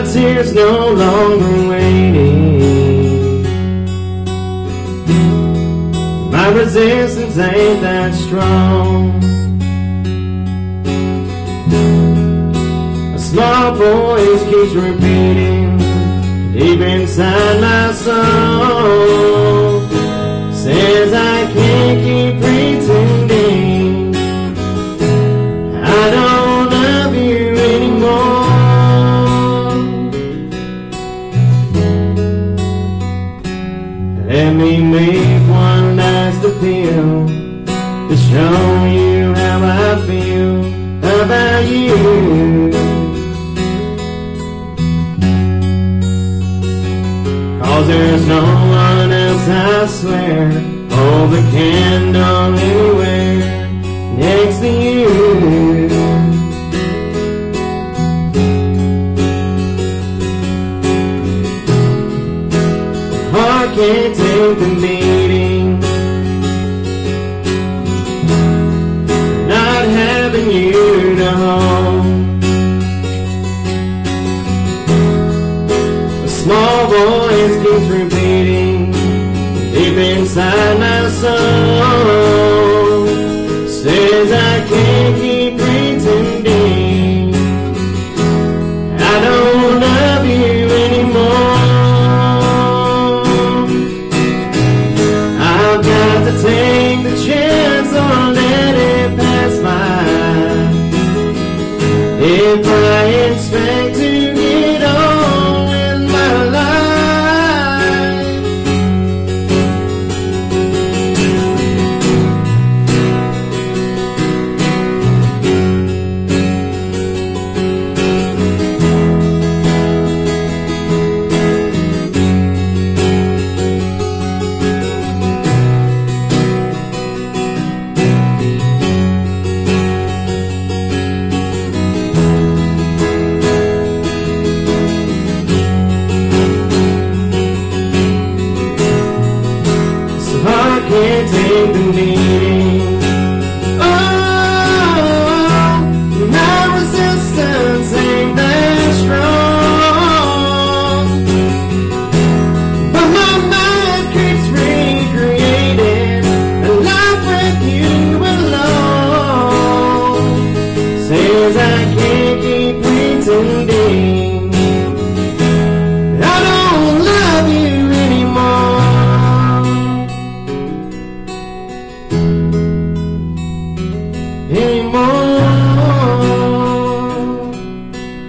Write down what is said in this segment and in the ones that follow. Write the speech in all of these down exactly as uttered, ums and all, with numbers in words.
tears no longer waiting. My resistance ain't that strong. A small voice keeps repeating deep inside my soul, says I can't keep pretending I don't love you anymore. Let me make one last appeal to show you how I feel about you. Cause there's no one else, I swear. Hold the candle anywhere next to you. Heart can't take the beating, not having you to hold. A small voice keeps repeating deep inside my soul, says I can't keep pretending I don't love you anymore. I've got to take the chance or let it pass by. If I expect to get on with my life, can't take the beating. Oh, my resistance ain't that strong, but my mind keeps recreating a life with you alone. Says I can't keep pretending I don't love you anymore.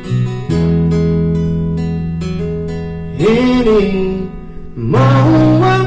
Anymore.